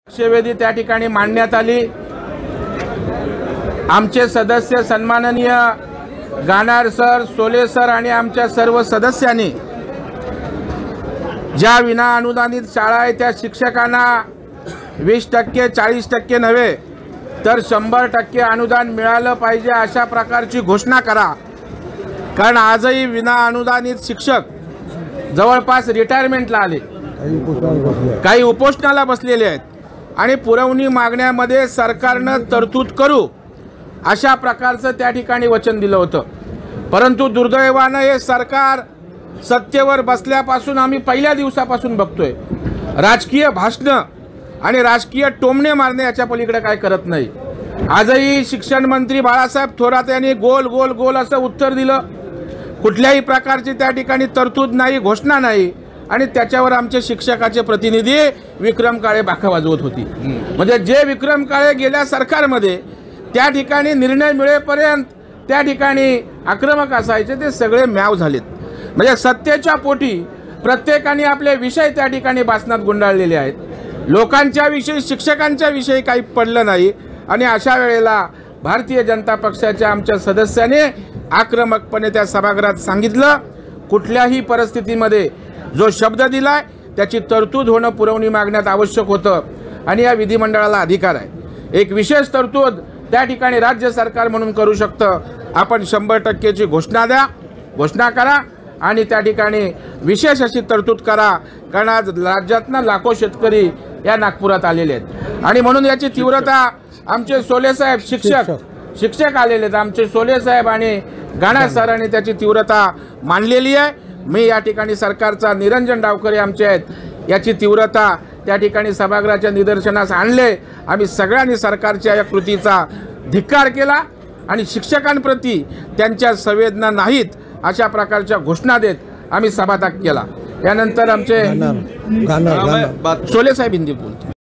लक्षवेधी त्या ठिकाणी मांडण्यात आली। आमचे सदस्य सन्माननीय गानार सर, सोले सर आणि आमच्या सर्व सदस्यांनी ज्या विना अनुदानित शाळा आहे त्या शिक्षकांना 20% 40% नव्हे तर 100% अनुदान मिळालं पाहिजे अशा प्रकारची घोषणा करा। कारण आजही विना अनुदानित शिक्षक जवळपास रिटायरमेंटला आले, काही उपोषणाला बसलेले आहेत आणि पुरवणी मागण्यामध्ये सरकारनं तरतूद करू अशा प्रकारचं त्या ठिकाणी वचन दिलं होतं। परंतु दुर्दैवानं हे सरकार सत्तेवर बसल्यापासून आम्ही पहिल्या दिवसापासून बघतोय राजकीय भाषणं आणि राजकीय टोमणे मारणे याच्या पलीकडे काय करत नाही। आजही शिक्षण मंत्री बाळासाहेब थोरात यांनी गोल गोल गोल असं उत्तर दिलं, कुठल्याही प्रकारची त्या ठिकाणी तरतूद नाही, घोषणा नाही आणि त्याच्यावर आमचे शिक्षकाचे प्रतिनिधी विक्रम काळे बाखा वाजवत होती। म्हणजे जे विक्रम काळे गेल्या सरकारमध्ये त्या ठिकाणी निर्णय मिळेपर्यंत त्या ठिकाणी आक्रमक असायचे ते सगळे म्याव झालेत। म्हणजे सत्तेच्या पोटी प्रत्येकाने आपले विषय त्या ठिकाणी भाषणात गुंडाळलेले आहेत, लोकांच्या विषयी शिक्षकांच्या विषयी काही पडलं नाही आणि अशा वेळेला भारतीय जनता पक्षाच्या आमच्या सदस्याने आक्रमकपणे त्या सभागृहात सांगितलं कुठल्याही परिस्थितीमध्ये जो शब्द दिलाय त्याची तरतूद होणं पुरवणी मागण्यात आवश्यक होतं आणि या विधिमंडळाला अधिकार आहे। एक विशेष तरतूद त्या ठिकाणी राज्य सरकार म्हणून करू शकतं। आपण 100%ची घोषणा करा आणि त्या ठिकाणी विशेष अशी तरतूद करा, कारण आज राज्यातनं लाखो शेतकरी या नागपुरात आलेले आहेत आणि म्हणून याची तीव्रता आमचे सोले साहेब शिक्षक आलेले आहेत, आमचे सोले साहेब आणि गाणा सरांनी त्याची तीव्रता मांडलेली आहे। मी या ठिकाणी सरकारचा निरंजन डावकरे आमचे आहेत याची तीव्रता त्या ठिकाणी सभागृहाच्या निदर्शनास आणले। आम्ही सगळ्यांनी सरकारच्या या कृतीचा धिक्कार केला आणि शिक्षकांप्रती त्यांच्या संवेदना नाहीत अशा प्रकारच्या घोषणा देत आम्ही सभात्याग केला। यानंतर आमचे सोले साहेब हिंदी बोलतो।